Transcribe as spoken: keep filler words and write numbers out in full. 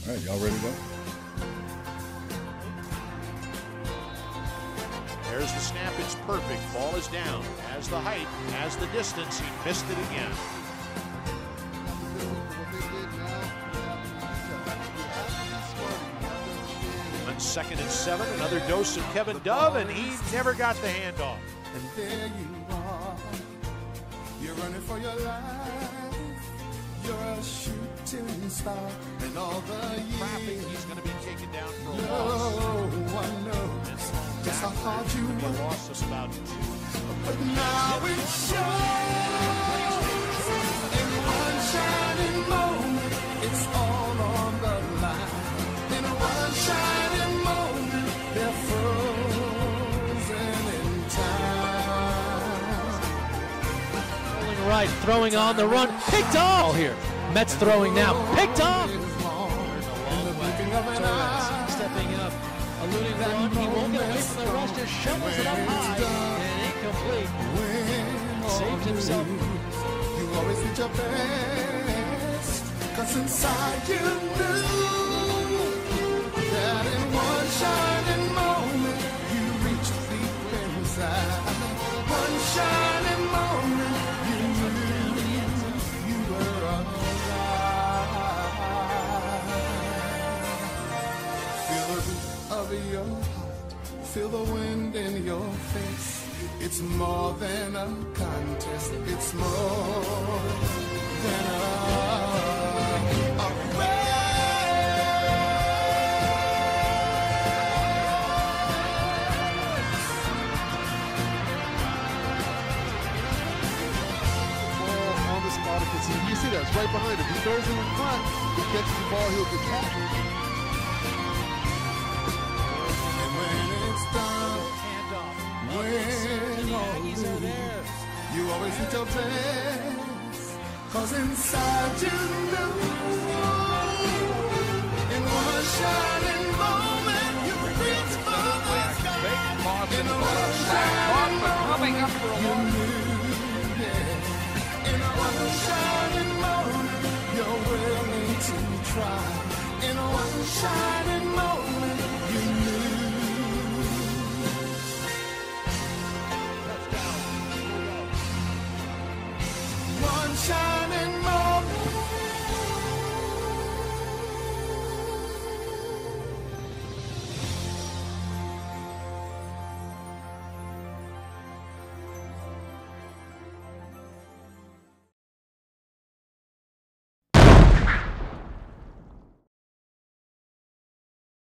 All right, y'all ready to go? There's the snap. It's perfect. Ball is down. Has the height. Has the distance. He missed it again. On second and seven, another dose of Kevin Dove, and he never got the handoff. And there you are. You're running for your life. You're a shooting star. And all the years. Traffic, he's going to be taken down for a no loss. one knows just how hard you work. work. Lost us about two. But now it shows. In one shining moment, it's all on the line. In one shining moment, they're frozen in time. Rolling right, throwing on the run, picked off here. Mets throwing now, picked off. Torres stepping up, eluding one. He won't get away from the rush, just shovels it up high and incomplete. Saved himself. You always did your best, 'cause inside you knew that in one shining moment you reached deep inside. One shining moment you knew you were alive. Feel the beat of your heart, feel the wind in your face. It's more than a contest, it's more than a, a race. Ball on the spot, you see that, it's right behind him. He throws it in front, he catches the ball, he'll get tackled. And when it's done, when all Aggies are there. you always did your best, 'cause inside you knew in one shining moment you reached for the sky. In one shining moment you knew, yeah. In one shining moment you're willing to try. In one shining moment you knew. One shot.